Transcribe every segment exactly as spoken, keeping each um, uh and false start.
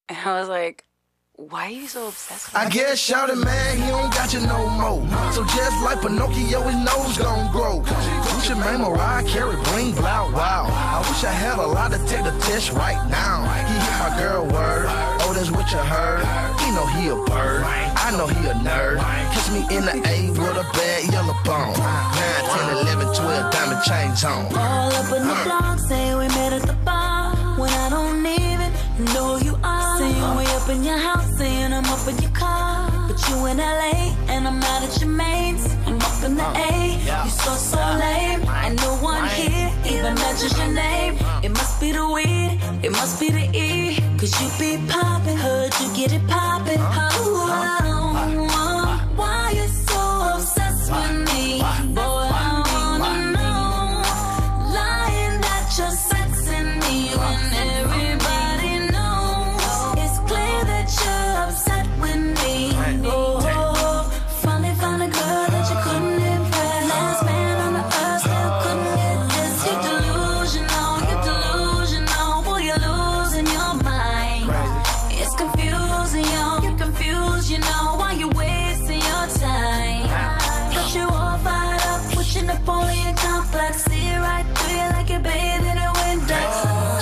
And I was like, why are you so obsessed with I me? guess shout it, man, he don't got you no more. So just like Pinocchio, his nose gon' grow. Gucci Mane, Mariah Carey, bling, blow, wow. I wish I had a lot to take the test right now. He hit my girl word, oh, that's what you heard. He know he a bird, I know he a nerd. Kiss me in the A with a bad yellow bone. nine, ten, eleven, twelve, diamond chains on. All up in the blog, say we met at the bar. When I don't even know who you are. Saying we up in your house, saying I'm up in your car. But you in L A, and I'm out at your mates. I'm up in the A, you so, so lame. And no one here even mentions your name. It must be the weed, it must be the E. Cause you be poppin', heard you get it poppin'. Oh, oh, oh, why you so obsessed with me? Boy, I wanna know. Lying that you're sexing me when everybody knows. It's clear that you're upset with me. Oh, finally found a girl that you couldn't impress. Last man on the earth still couldn't get this. You're delusional, you're delusional. Boy, you're losing your mind. It's confusing, yo, you're confused, you know. Why you wasting your time? But you all fired up with your Napoleon complex. See it right through you like you're bathing in Windex.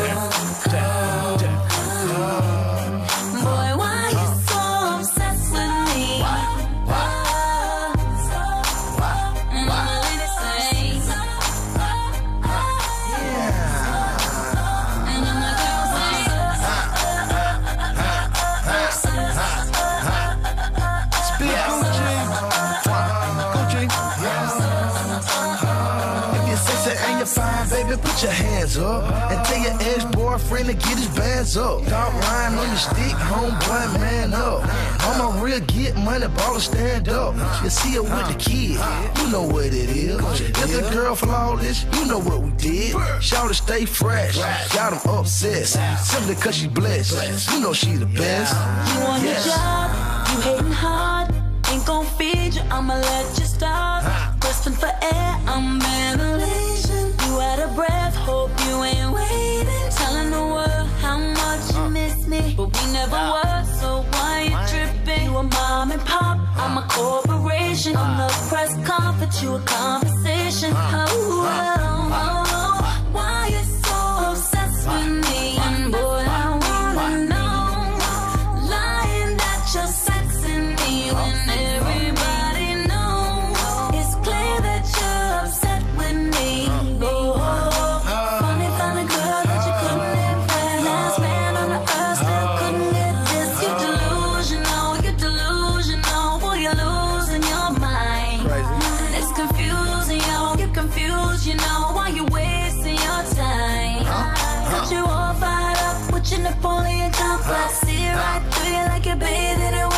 Boy, why you so obsessed with me? And all the ladies say, and all the girls Speak Gucci, Gucci. If you're sexy and you're fine, baby, put your hands up. And tell your ex-boyfriend to get his bands up. Dog line on your stick, homeboy, man up. On my real, get money, baller, stand up. You see her with the kid, you know what it is. If the girl flawless, you know what we did. Shout to stay fresh, got them obsessed. Simply cause she blessed, you know she the best. you on your job, you hating hard. Ain't gon' feed you, I'ma let you starve. Question for air, I'm ventilation. You out of breath, hope you ain't waiting. Telling the world how much you miss me. But we never were, so why you tripping? You a mom and pop, I'm a corporation. On the press conference, you a conversation. Oh, oh, oh, why you so obsessed with me? And boy, I wanna know. Lying that you're sexing me when everybody knows. It's clear that you're upset with me. Oh, finally found a girl that you couldn't impress. Last man on the earth still couldn't get this. You're delusional, you're delusional. Boy, you're losing your mind. It's confusing, yo, you're confused, you know. Why you wasting your time? Got you all fired up with your Napoleon complex. See it right through you like you're bathing in